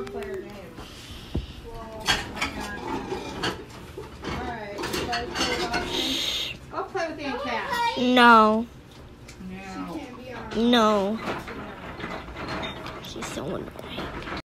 want to play her game. Alright, you guys play Austin? Go play with Aunt Cat. No. No. No. She's so annoying.